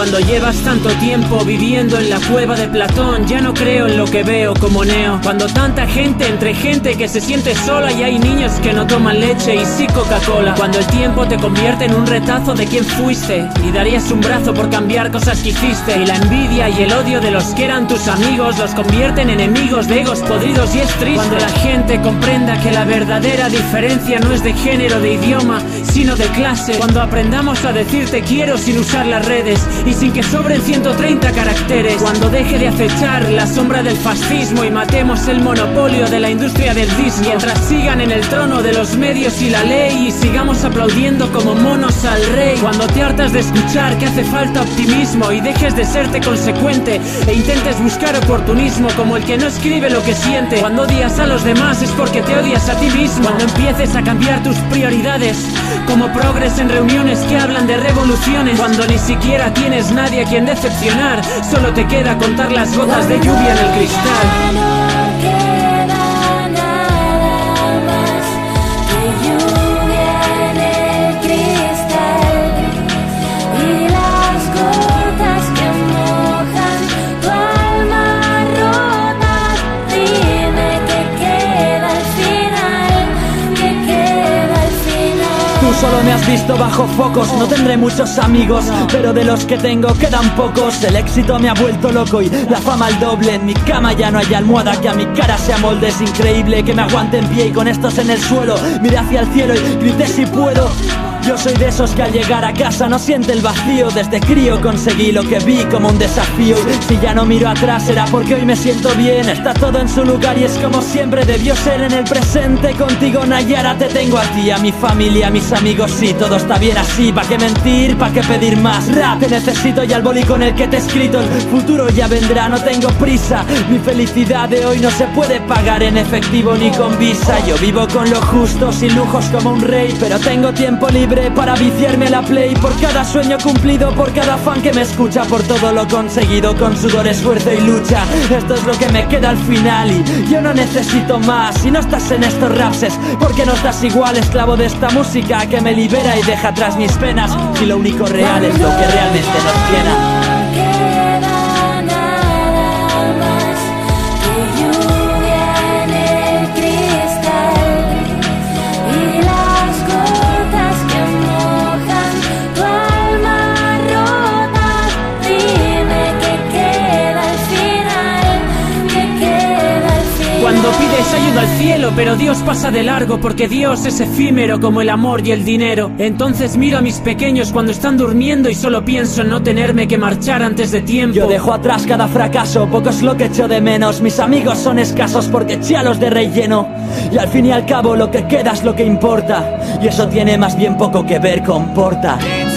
Cuando llevas tanto tiempo viviendo en la cueva de Platón, ya no creo en lo que veo como Neo. Cuando tanta gente entre gente que se siente sola y hay niños que no toman leche y sí Coca-Cola. Cuando el tiempo te convierte en un retazo de quién fuiste y darías un brazo por cambiar cosas que hiciste. Y la envidia y el odio de los que eran tus amigos los convierten en enemigos de egos podridos y es triste. Cuando la gente comprenda que la verdadera diferencia no es de género, de idioma, sino de clase. Cuando aprendamos a decir te quiero sin usar las redes y sin que sobren 130 caracteres. Cuando deje de acechar la sombra del fascismo y matemos el monopolio de la industria del disco. Mientras sigan en el trono de los medios y la ley y sigamos aplaudiendo como monos al rey. Cuando te hartas de escuchar que hace falta optimismo y dejes de serte consecuente e intentes buscar oportunismo como el que no escribe lo que siente. Cuando odias a los demás es porque te odias a ti mismo. Cuando empieces a cambiar tus prioridades como progres en reuniones que hablan de revoluciones. Cuando ni siquiera tienes nadie a quien decepcionar, solo te queda contar las gotas de lluvia en el cristal. Solo me has visto bajo focos, no tendré muchos amigos, pero de los que tengo quedan pocos. El éxito me ha vuelto loco y la fama al doble. En mi cama ya no hay almohada que a mi cara se amolde. Es increíble que me aguante en pie y con estos en el suelo miré hacia el cielo y grité si puedo. Yo soy de esos que al llegar a casa no siente el vacío. Desde crío conseguí lo que vi como un desafío. Si ya no miro atrás será porque hoy me siento bien. Está todo en su lugar y es como siempre debió ser. En el presente contigo Nayara te tengo a ti, a mi familia, a mis amigos, sí, todo está bien así. ¿Pa' qué mentir? ¿Pa' qué pedir más? Rap, te necesito y al boli con el que te he escrito. El futuro ya vendrá, no tengo prisa. Mi felicidad de hoy no se puede pagar en efectivo ni con visa. Yo vivo con lo justo, sin lujos como un rey, pero tengo tiempo libre para viciarme la play. Por cada sueño cumplido, por cada fan que me escucha, por todo lo conseguido con sudor, esfuerzo y lucha. Esto es lo que me queda al final y yo no necesito más. Si no estás en estos raps es porque no estás igual, esclavo de esta música que me libera y deja atrás mis penas. Si lo único real es lo que realmente nos llena. Cuando pides ayuda al cielo, pero Dios pasa de largo porque Dios es efímero como el amor y el dinero. Entonces miro a mis pequeños cuando están durmiendo y solo pienso en no tenerme que marchar antes de tiempo. Yo dejo atrás cada fracaso, poco es lo que echo de menos. Mis amigos son escasos porque eché a los de relleno. Y al fin y al cabo lo que queda es lo que importa, y eso tiene más bien poco que ver con porta.